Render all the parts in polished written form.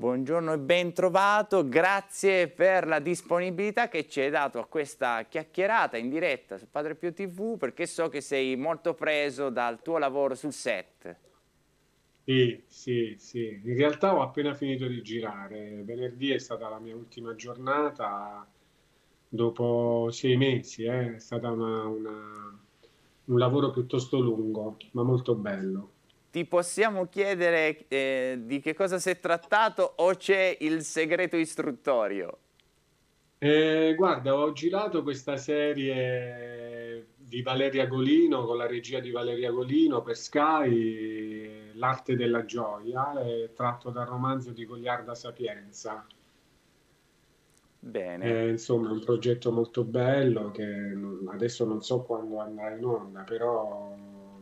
Buongiorno e ben trovato, grazie per la disponibilità che ci hai dato a questa chiacchierata in diretta su Padre Pio TV, perché so che sei molto preso dal tuo lavoro sul set. Sì, sì, sì. In realtà ho appena finito di girare. Venerdì è stata la mia ultima giornata dopo 6 mesi. È stata un lavoro piuttosto lungo, ma molto bello. Ti possiamo chiedere di che cosa si è trattato o c'è il segreto istruttorio? Guarda, ho girato questa serie di Valeria Golino con la regia di Valeria Golino per Sky, L'arte della gioia, è tratto dal romanzo di Goliarda Sapienza. Bene. Insomma, è un progetto molto bello che adesso non so quando andrà in onda, però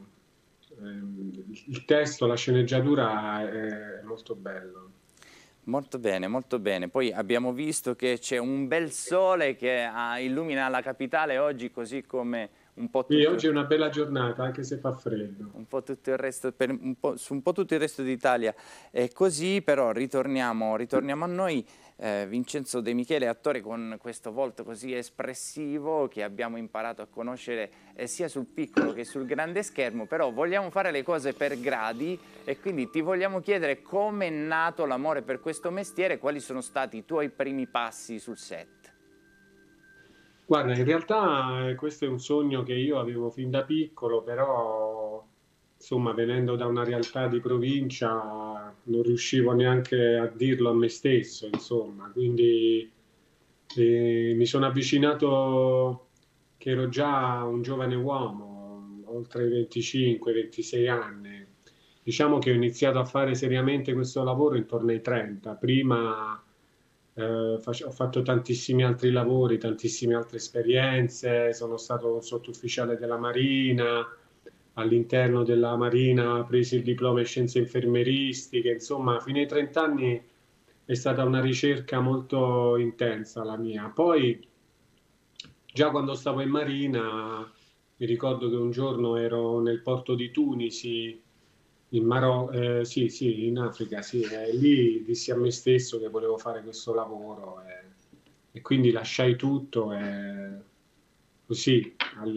il testo, la sceneggiatura è molto bello. Molto bene, molto bene. Poi abbiamo visto che c'è un bel sole che illumina la capitale oggi, così come un po' Sì, tutto, oggi è una bella giornata, anche se fa freddo. un po' tutto il resto, su un po' tutto il resto d'Italia è così, però ritorniamo a noi. Vincenzo De Michele, attore con questo volto così espressivo che abbiamo imparato a conoscere sia sul piccolo che sul grande schermo, però vogliamo fare le cose per gradi e quindi ti vogliamo chiedere come è nato l'amore per questo mestiere, quali sono stati i tuoi primi passi sul set. Guarda, in realtà questo è un sogno che io avevo fin da piccolo, però insomma, venendo da una realtà di provincia, non riuscivo neanche a dirlo a me stesso, insomma, quindi mi sono avvicinato che ero già un giovane uomo, oltre i 25-26 anni. Diciamo che ho iniziato a fare seriamente questo lavoro intorno ai 30. Prima ho fatto tantissimi altri lavori, tantissime altre esperienze, sono stato un sottufficiale della Marina, all'interno della Marina ho preso il diploma in scienze infermieristiche, insomma, fino ai 30 anni è stata una ricerca molto intensa la mia. Poi, già quando stavo in Marina, mi ricordo che un giorno ero nel porto di Tunisi, sì, sì, in Africa, sì, e lì dissi a me stesso che volevo fare questo lavoro e quindi lasciai tutto e così,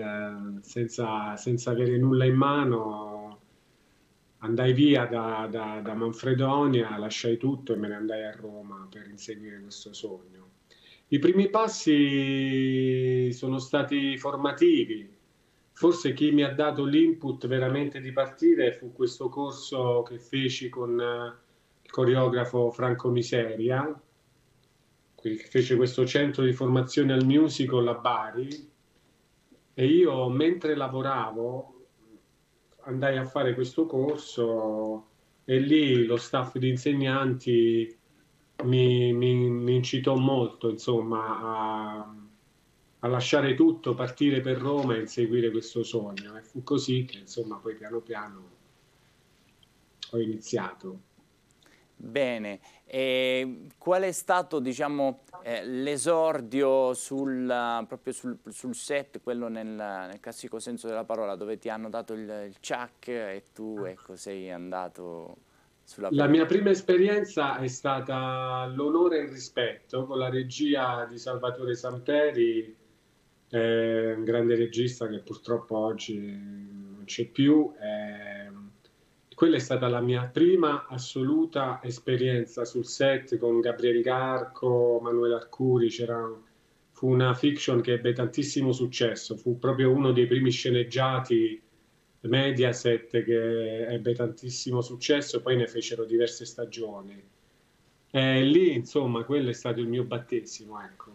senza avere nulla in mano, andai via da Manfredonia, lasciai tutto e me ne andai a Roma per inseguire questo sogno. I primi passi sono stati formativi. Forse chi mi ha dato l'input veramente di partire fu questo corso che feci con il coreografo Franco Miseria, che fece questo centro di formazione al musical a Bari e io mentre lavoravo andai a fare questo corso e lì lo staff di insegnanti mi incitò molto, insomma, a lasciare tutto, partire per Roma e inseguire questo sogno. E fu così che, insomma, poi piano piano ho iniziato. Bene, e qual è stato, diciamo, l'esordio proprio sul set, quello nel classico senso della parola, dove ti hanno dato il ciak e tu, ecco, sei andato sulla La mia pellicola? prima esperienza è stata L'onore e il rispetto con la regia di Salvatore Samperi, un grande regista che purtroppo oggi non c'è più. Quella è stata la mia prima assoluta esperienza sul set con Gabriel Garco, Manuel Arcuri. Fu una fiction che ebbe tantissimo successo, fu proprio uno dei primi sceneggiati Mediaset che ebbe tantissimo successo, poi ne fecero diverse stagioni. E lì, insomma, quello è stato il mio battesimo, ecco.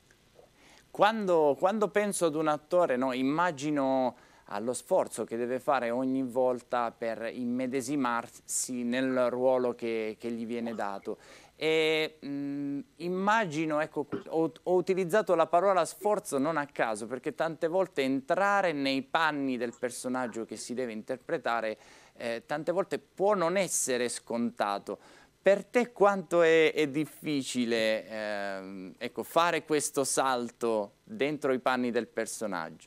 Quando penso ad un attore, no, immagino allo sforzo che deve fare ogni volta per immedesimarsi nel ruolo che gli viene dato. E immagino, ecco, ho utilizzato la parola sforzo non a caso, perché tante volte entrare nei panni del personaggio che si deve interpretare, tante volte può non essere scontato. Per te quanto è difficile ecco, fare questo salto dentro i panni del personaggio?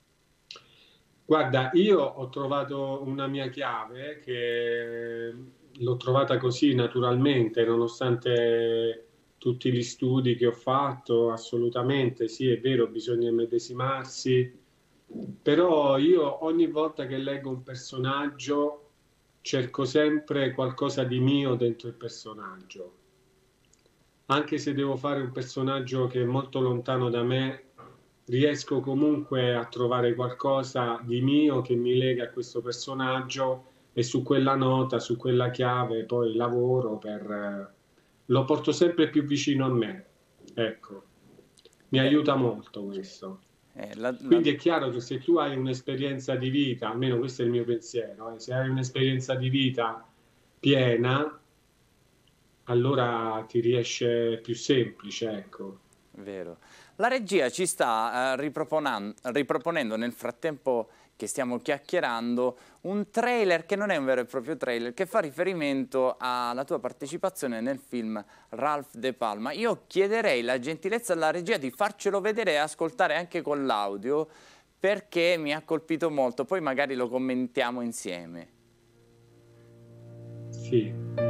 Guarda, io ho trovato una mia chiave che l'ho trovata così naturalmente, nonostante tutti gli studi che ho fatto, assolutamente, sì, è vero, bisogna immedesimarsi, però io ogni volta che leggo un personaggio cerco sempre qualcosa di mio dentro il personaggio. Anche se devo fare un personaggio che è molto lontano da me, riesco comunque a trovare qualcosa di mio che mi lega a questo personaggio e su quella nota, su quella chiave poi lavoro lo porto sempre più vicino a me. Ecco, mi Beh, aiuta molto questo. eh, la- la- Quindi è chiaro che se tu hai un'esperienza di vita, almeno questo è il mio pensiero, se hai un'esperienza di vita piena, allora ti riesce più semplice, ecco. Vero. La regia ci sta riproponendo nel frattempo che stiamo chiacchierando un trailer che non è un vero e proprio trailer, che fa riferimento alla tua partecipazione nel film Ralph De Palma. Io chiederei la gentilezza alla regia di farcelo vedere e ascoltare anche con l'audio, perché mi ha colpito molto, poi magari lo commentiamo insieme. Sì.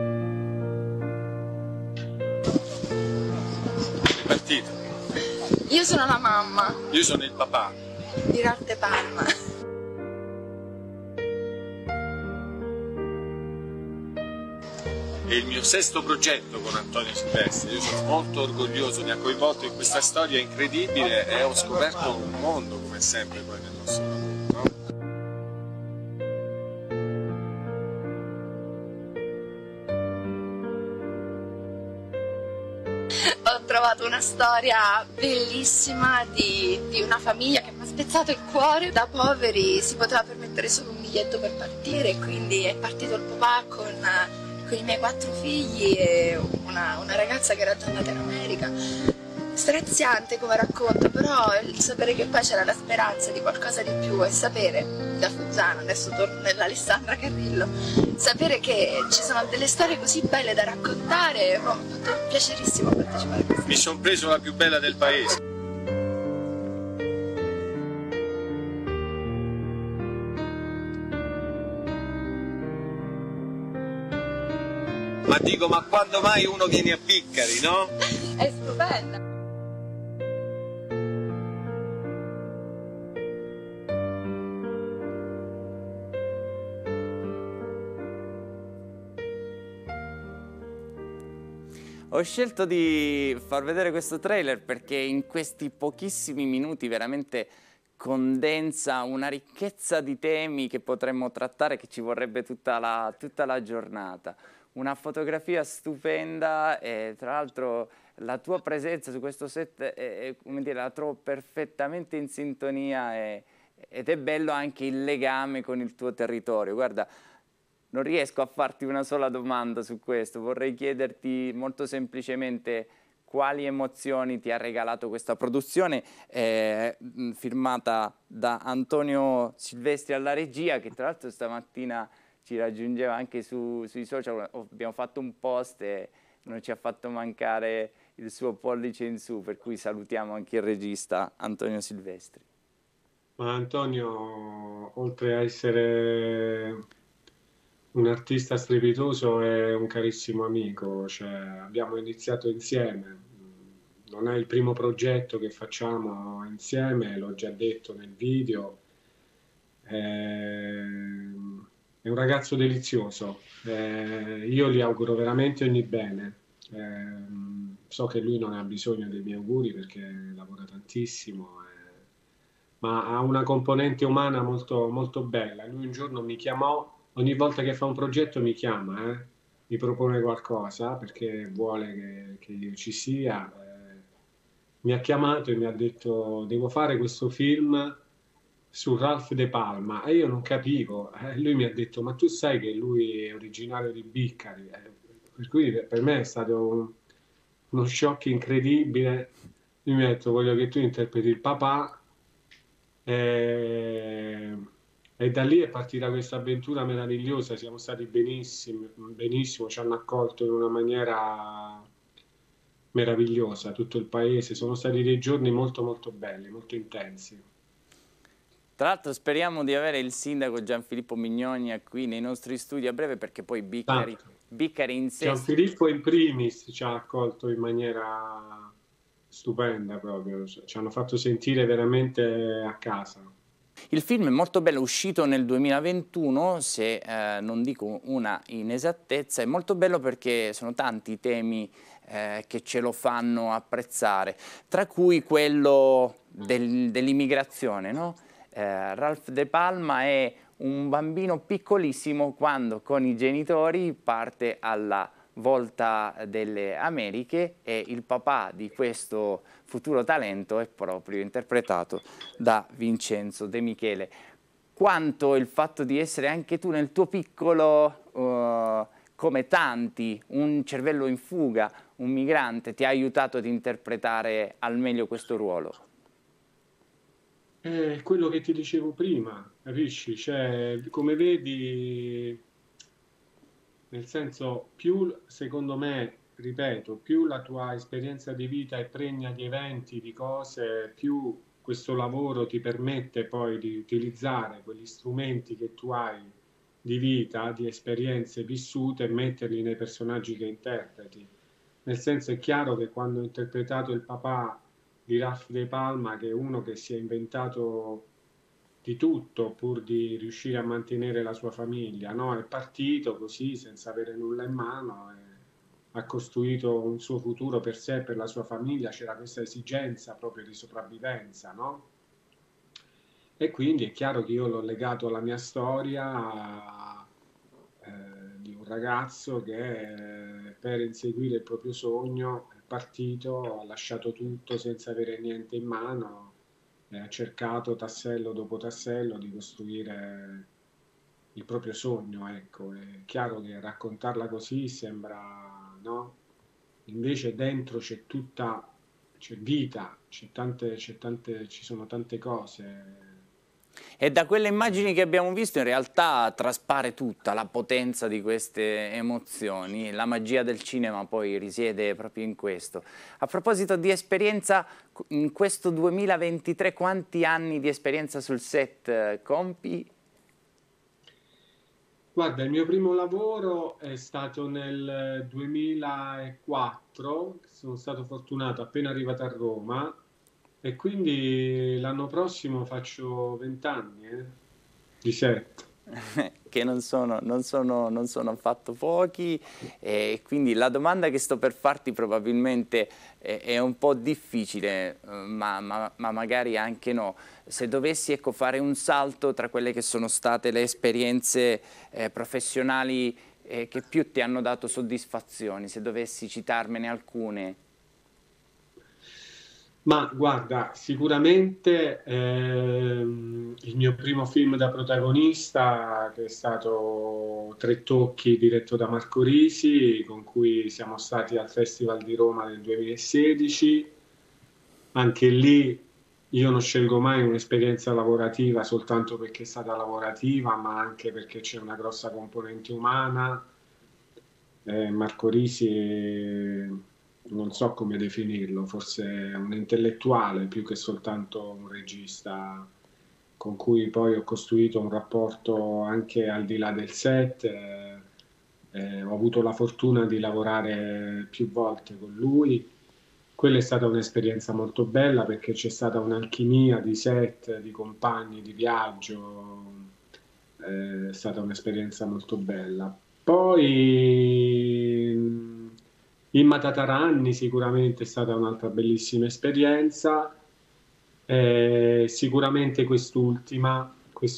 Partito. Io sono la mamma Io sono il papà. di Ralph De Palma. È il mio sesto progetto con Antonio Silvestri. Io sono molto orgoglioso, mi ha coinvolto in questa storia incredibile e ho scoperto un mondo, come sempre, poi nel nostro lavoro, no? Ho trovato una storia bellissima di una famiglia che mi ha spezzato il cuore. Da poveri si poteva permettere solo un biglietto per partire, quindi è partito il papà con i miei 4 figli e una ragazza che era già andata in America. Straziante come racconto, però il sapere che poi c'era la speranza di qualcosa di più e sapere, da Fuzzano, adesso torno nell'Alessandra Carrillo, sapere che ci sono delle storie così belle da raccontare, mi ha fatto piacerissimo partecipare a questo. Mi sono preso la più bella del paese. Ma dico, ma quando mai uno viene a Piccari, no? È stupenda! Ho scelto di far vedere questo trailer perché in questi pochissimi minuti veramente condensa una ricchezza di temi che potremmo trattare, che ci vorrebbe tutta la giornata. Una fotografia stupenda e tra l'altro la tua presenza su questo set come dire, la trovo perfettamente in sintonia ed è bello anche il legame con il tuo territorio. Guarda, non riesco a farti una sola domanda su questo, vorrei chiederti molto semplicemente quali emozioni ti ha regalato questa produzione firmata da Antonio Silvestri alla regia, che tra l'altro stamattina ci raggiungeva anche sui social. Abbiamo fatto un post e non ci ha fatto mancare il suo pollice in su, per cui salutiamo anche il regista Antonio Silvestri. Ma Antonio, oltre a essere un artista strepitoso, è un carissimo amico, cioè, abbiamo iniziato insieme. Non è il primo progetto che facciamo insieme, l'ho già detto nel video. È un ragazzo delizioso, io gli auguro veramente ogni bene. So che lui non ha bisogno dei miei auguri perché lavora tantissimo, ma ha una componente umana molto, molto bella. Lui un giorno mi chiamò, ogni volta che fa un progetto mi chiama, mi propone qualcosa perché vuole che io ci sia. Mi ha chiamato e mi ha detto: devo fare questo film su Ralph De Palma, e io non capivo. Lui mi ha detto: ma tu sai che lui è originario di Biccari? Per cui per me è stato uno shock incredibile. Lui mi ha detto: voglio che tu interpreti il papà. E, e da lì è partita questa avventura meravigliosa. Siamo stati benissimo, benissimo, ci hanno accolto in una maniera meravigliosa tutto il paese. Sono stati dei giorni molto molto belli, molto intensi. Tra l'altro speriamo di avere il sindaco Gianfilippo Mignogna qui nei nostri studi a breve, perché poi Biccari Tanto. Vicari in sé. Gianfilippo in primis ci ha accolto in maniera stupenda proprio, ci hanno fatto sentire veramente a casa. Il film è molto bello, è uscito nel 2021, se non dico una inesattezza, è molto bello perché sono tanti i temi che ce lo fanno apprezzare, tra cui quello dell'immigrazione, no? Ralph De Palma è un bambino piccolissimo quando con i genitori parte alla volta delle Americhe e il papà di questo futuro talento è proprio interpretato da Vincenzo De Michele. Quanto il fatto di essere anche tu nel tuo piccolo, come tanti, un cervello in fuga, un migrante, ti ha aiutato ad interpretare al meglio questo ruolo? È quello che ti dicevo prima, capisci? Cioè, come vedi, nel senso, più secondo me, ripeto, più la tua esperienza di vita è pregna di eventi, di cose, più questo lavoro ti permette poi di utilizzare quegli strumenti che tu hai di vita, di esperienze vissute e metterli nei personaggi che interpreti. Nel senso, è chiaro che quando ho interpretato il papà di Ralph De Palma, che è uno che si è inventato di tutto pur di riuscire a mantenere la sua famiglia, no? È partito così senza avere nulla in mano e ha costruito un suo futuro per sé e per la sua famiglia, c'era questa esigenza proprio di sopravvivenza, no? E quindi è chiaro che io l'ho legato alla mia storia di un ragazzo che per inseguire il proprio sogno è partito, ha lasciato tutto senza avere niente in mano e ha cercato tassello dopo tassello di costruire il proprio sogno, ecco. È chiaro che raccontarla così sembra, no? Invece dentro c'è tutta, c'è vita, ci sono tante cose. E da quelle immagini che abbiamo visto in realtà traspare tutta la potenza di queste emozioni, la magia del cinema poi risiede proprio in questo. A proposito di esperienza, in questo 2023 quanti anni di esperienza sul set compi? Guarda, il mio primo lavoro è stato nel 2004, sono stato fortunato appena arrivato a Roma e quindi l'anno prossimo faccio 20 anni di set. Che non sono affatto pochi, e quindi la domanda che sto per farti probabilmente è un po' difficile, ma magari anche no. Se dovessi, ecco, fare un salto tra quelle che sono state le esperienze professionali che più ti hanno dato soddisfazioni, se dovessi citarmene alcune. Ma guarda, sicuramente il mio primo film da protagonista, che è stato Tre Tocchi, diretto da Marco Risi, con cui siamo stati al Festival di Roma nel 2016. Anche lì io non scelgo mai un'esperienza lavorativa soltanto perché è stata lavorativa, ma anche perché c'è una grossa componente umana. Marco Risi non so come definirlo, forse un intellettuale più che soltanto un regista con cui poi ho costruito un rapporto anche al di là del set. Ho avuto la fortuna di lavorare più volte con lui. Quella è stata un'esperienza molto bella perché c'è stata un'alchimia di set, di compagni di viaggio, è stata un'esperienza molto bella. Poi in Matataranni sicuramente è stata un'altra bellissima esperienza, sicuramente quest'ultima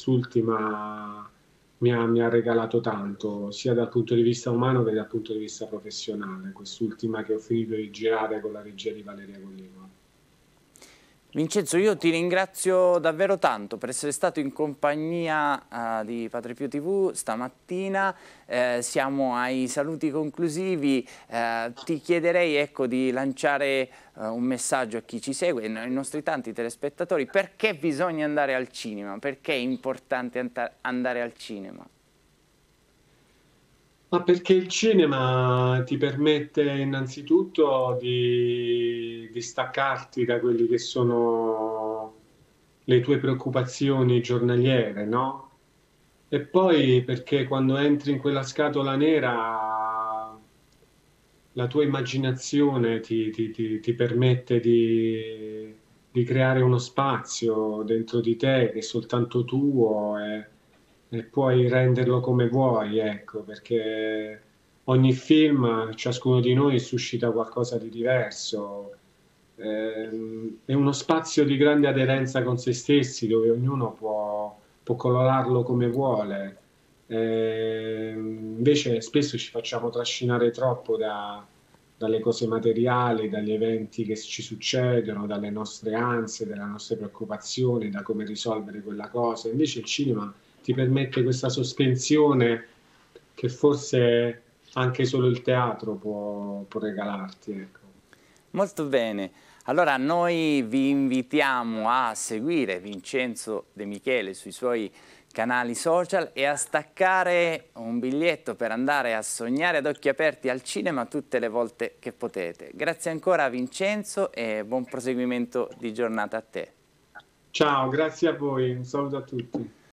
mi ha regalato tanto, sia dal punto di vista umano che dal punto di vista professionale, quest'ultima che ho finito di girare con la regia di Valeria Colliva. Vincenzo, io ti ringrazio davvero tanto per essere stato in compagnia di Padre Pio TV stamattina. Siamo ai saluti conclusivi. Ti chiederei, ecco, di lanciare un messaggio a chi ci segue, ai nostri tanti telespettatori. Perché bisogna andare al cinema? Perché è importante andare al cinema? Ma perché il cinema ti permette innanzitutto di staccarti da quelli che sono le tue preoccupazioni giornaliere, no? E poi perché quando entri in quella scatola nera la tua immaginazione ti permette di creare uno spazio dentro di te che è soltanto tuo e puoi renderlo come vuoi, ecco, perché ogni film, ciascuno di noi suscita qualcosa di diverso. È uno spazio di grande aderenza con se stessi dove ognuno può colorarlo come vuole. Invece spesso ci facciamo trascinare troppo dalle cose materiali, dagli eventi che ci succedono, dalle nostre ansie, dalle nostre preoccupazioni, da come risolvere quella cosa. Invece il cinema ti permette questa sospensione che forse anche solo il teatro può regalarti, ecco. Molto bene. Allora noi vi invitiamo a seguire Vincenzo De Michele sui suoi canali social e a staccare un biglietto per andare a sognare ad occhi aperti al cinema tutte le volte che potete. Grazie ancora Vincenzo e buon proseguimento di giornata a te. Ciao, grazie a voi, un saluto a tutti.